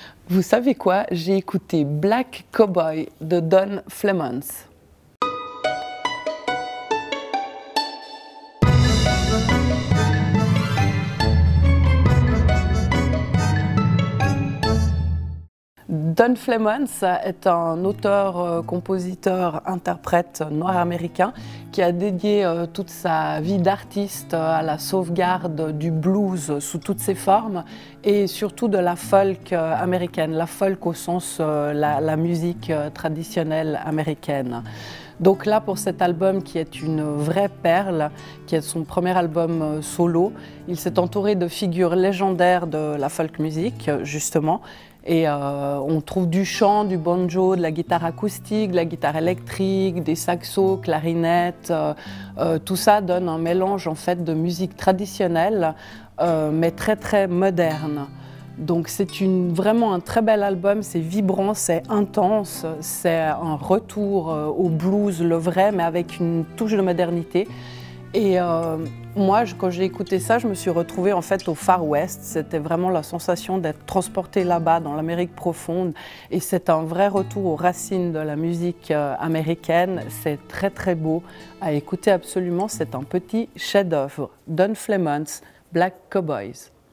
Vous savez quoi? J'ai écouté Black Cowboy de Don Flemons. Don Flemons est un auteur, compositeur, interprète noir-américain qui a dédié toute sa vie d'artiste à la sauvegarde du blues sous toutes ses formes et surtout de la folk américaine, la folk au sens la musique traditionnelle américaine. Donc là, pour cet album qui est une vraie perle, qui est son premier album solo, il s'est entouré de figures légendaires de la folk music, justement. Et on trouve du chant, du banjo, de la guitare acoustique, de la guitare électrique, des saxos, clarinettes. Tout ça donne un mélange en fait de musique traditionnelle, mais très moderne. Donc c'est vraiment un très bel album, c'est vibrant, c'est intense, c'est un retour au blues, le vrai, mais avec une touche de modernité. Et moi, quand j'ai écouté ça, je me suis retrouvée en fait au Far West. C'était vraiment la sensation d'être transportée là-bas, dans l'Amérique profonde. Et c'est un vrai retour aux racines de la musique américaine. C'est très beau à écouter absolument. C'est un petit chef-d'œuvre. Don Flemons, Black Cowboys.